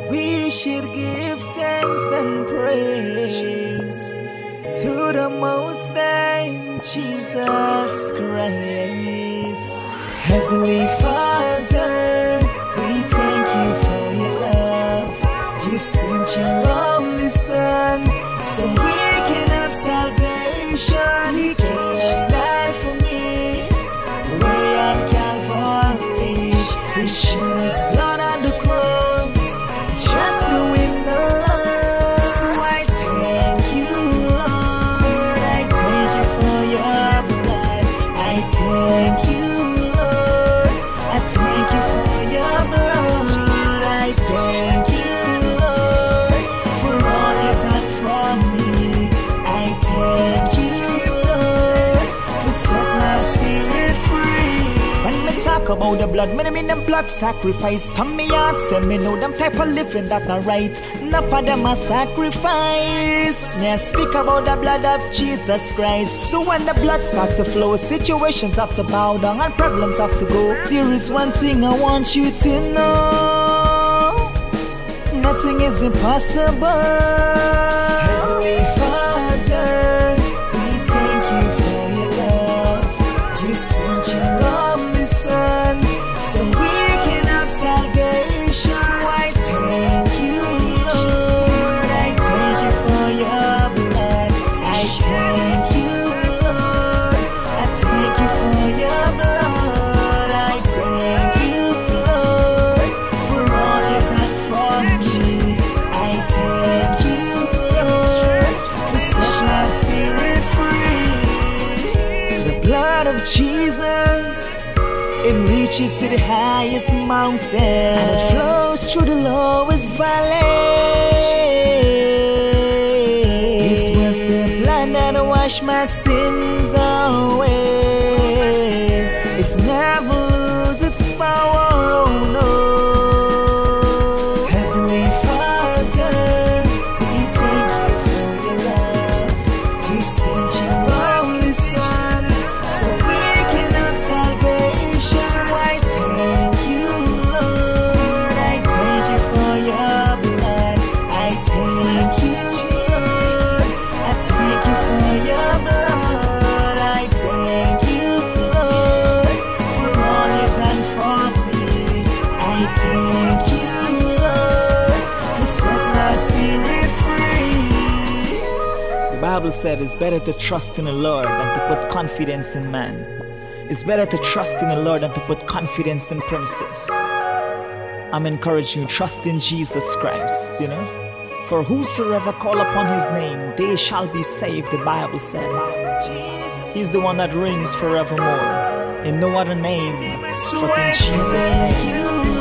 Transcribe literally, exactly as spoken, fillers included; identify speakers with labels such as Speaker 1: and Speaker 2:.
Speaker 1: We should give thanks and praise to the Most High, Jesus Christ. Heavenly Father, we thank you for your love. You sent your only Son so we can have salvation. He gave life for me way on Calvary. He shed his blood on the cross just to win the love. So I thank you, Lord. I thank you for your blood. I thank you, Lord. I thank you for your blood. I thank you, Lord, for all you done for me. I thank you, Lord, for set my spirit free. When me talk about the blood, me mean them blood sacrifice. From me heart, say me know them type of living that not right. Enough of them a sacrifice. Me I speak about the blood of Jesus Christ. So when the blood start to flow, situations have to bow down and problems have to go. There is one thing I want you to know: nothing is impossible. Heavenly Father, we thank you for your love. You sent your only Son so we can have salvation. So I thank you, Lord. I thank you for your blood. I thank you, Lord. I thank you for your blood. I thank you, Lord, for all you done for me. I thank you, Lord, for setting my spirit free. The blood of Jesus, it reaches to the highest mountain and it flows through the lowest valley. It was the blood that washed my sins away. It never loses its power, oh no. Heavenly Father, we thank you for your love. You sent your only Son so we can have salvation. So I thank you, Lord. I thank you for your blood. I thank you, Lord. I thank you for your blood. I thank you, Lord, for all you done for me. I thank you, Lord, for setting my spirit free. The Bible said it's better to trust in the Lord than to put confidence in man. It's better to trust in the Lord than to put confidence in princes. I'm encouraging you, trust in Jesus Christ, you know. For whosoever call upon his name, they shall be saved, the Bible said. He's the one that reigns forevermore. In no other name but in Jesus' name.